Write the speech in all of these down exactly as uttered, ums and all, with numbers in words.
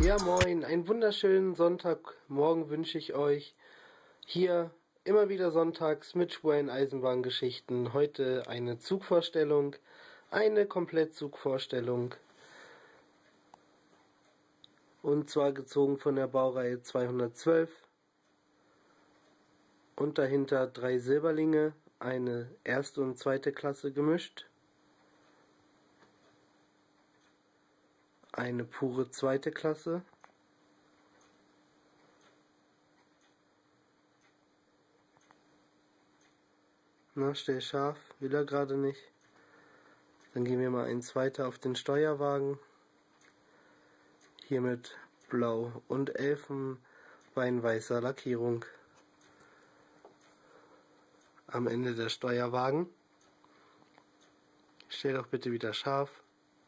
Ja moin, einen wunderschönen Sonntagmorgen wünsche ich euch. Hier immer wieder sonntags mit Schwulen Eisenbahngeschichten. Heute eine Zugvorstellung, eine Komplettzugvorstellung. Und zwar gezogen von der Baureihe zweihundertzwölf. Und dahinter drei Silberlinge, eine erste und zweite Klasse gemischt. Eine pure zweite Klasse. Na, stell scharf, will er gerade nicht. Dann gehen wir mal eins weiter auf den Steuerwagen. Hier mit Blau und Elfenbeinweißer Lackierung. Am Ende der Steuerwagen. Stell doch bitte wieder scharf.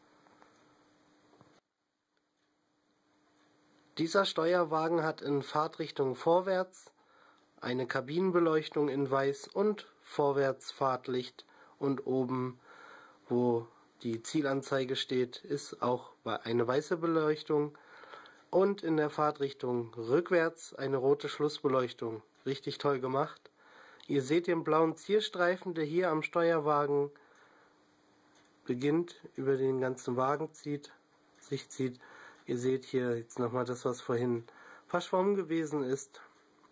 Dieser Steuerwagen hat in Fahrtrichtung vorwärts eine Kabinenbeleuchtung in weiß und vorwärts Fahrtlicht, und oben, wo die Zielanzeige steht, ist auch eine weiße Beleuchtung, und in der Fahrtrichtung rückwärts eine rote Schlussbeleuchtung. Richtig toll gemacht. Ihr seht den blauen Zierstreifen, der hier am Steuerwagen beginnt, über den ganzen Wagen zieht, sich zieht. Ihr seht hier jetzt nochmal das, was vorhin verschwommen gewesen ist.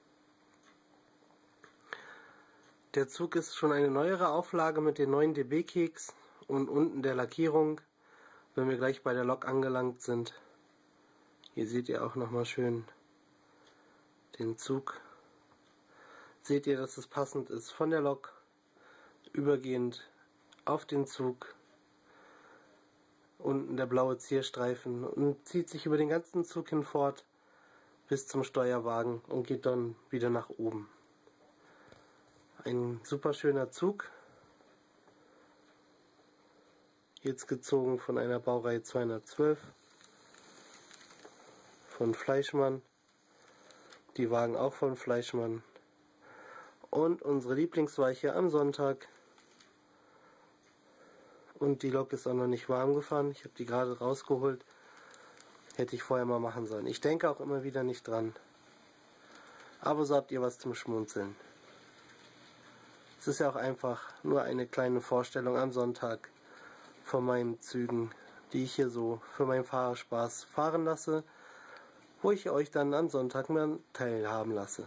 Der Zug ist schon eine neuere Auflage mit den neuen D B-Keks und unten der Lackierung, wenn wir gleich bei der Lok angelangt sind. Hier seht ihr auch nochmal schön den Zug. Seht ihr, dass es passend ist von der Lok übergehend auf den Zug. Unten der blaue Zierstreifen und zieht sich über den ganzen Zug hinfort bis zum Steuerwagen und geht dann wieder nach oben. Ein super schöner Zug. Jetzt gezogen von einer Baureihe zweihundertzwölf von Fleischmann. Die Wagen auch von Fleischmann. Und unsere Lieblingsweiche am Sonntag. Und die Lok ist auch noch nicht warm gefahren. Ich habe die gerade rausgeholt. Hätte ich vorher mal machen sollen. Ich denke auch immer wieder nicht dran. Aber so habt ihr was zum Schmunzeln. Es ist ja auch einfach nur eine kleine Vorstellung am Sonntag von meinen Zügen, die ich hier so für meinen Fahrerspaß fahren lasse, wo ich euch dann am Sonntag mal teilhaben lasse.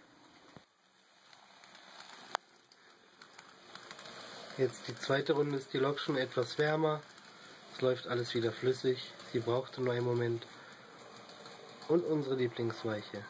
Jetzt die zweite Runde ist die Lok schon etwas wärmer. Es läuft alles wieder flüssig. Sie brauchte nur einen Moment. Und unsere Lieblingsweiche.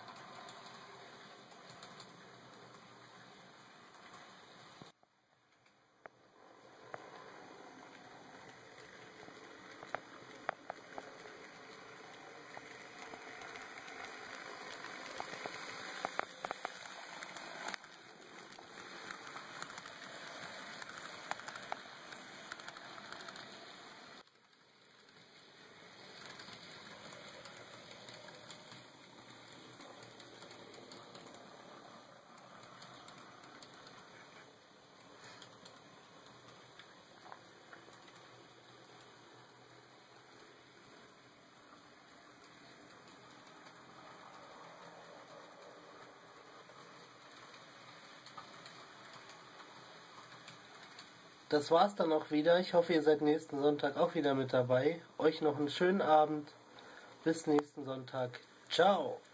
Das war's dann auch wieder. Ich hoffe, ihr seid nächsten Sonntag auch wieder mit dabei. Euch noch einen schönen Abend. Bis nächsten Sonntag. Ciao.